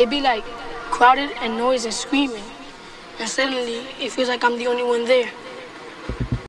It'd be like crowded and noise and screaming. And suddenly, it feels like I'm the only one there.